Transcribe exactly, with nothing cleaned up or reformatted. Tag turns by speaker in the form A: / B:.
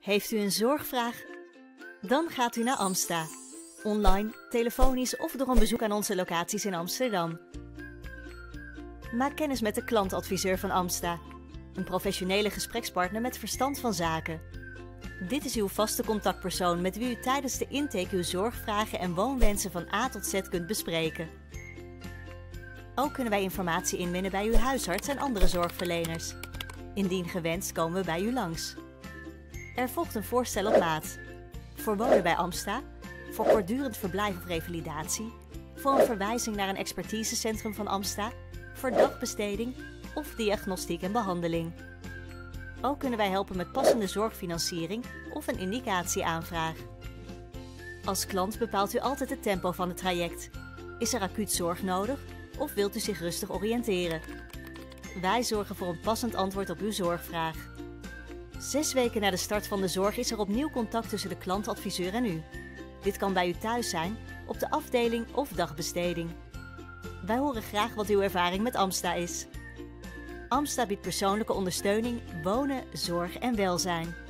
A: Heeft u een zorgvraag? Dan gaat u naar Amsta. Online, telefonisch of door een bezoek aan onze locaties in Amsterdam. Maak kennis met de klantadviseur van Amsta. Een professionele gesprekspartner met verstand van zaken. Dit is uw vaste contactpersoon met wie u tijdens de intake uw zorgvragen en woonwensen van A tot Z kunt bespreken. Ook kunnen wij informatie inwinnen bij uw huisarts en andere zorgverleners. Indien gewenst komen we bij u langs. Er volgt een voorstel op maat. Voor wonen bij Amsta, voor kortdurend verblijf of revalidatie, voor een verwijzing naar een expertisecentrum van Amsta, voor dagbesteding of diagnostiek en behandeling. Ook kunnen wij helpen met passende zorgfinanciering of een indicatieaanvraag. Als klant bepaalt u altijd het tempo van het traject. Is er acuut zorg nodig of wilt u zich rustig oriënteren? Wij zorgen voor een passend antwoord op uw zorgvraag. Zes weken na de start van de zorg is er opnieuw contact tussen de klantadviseur en u. Dit kan bij u thuis zijn, op de afdeling of dagbesteding. Wij horen graag wat uw ervaring met Amsta is. Amsta biedt persoonlijke ondersteuning, wonen, zorg en welzijn.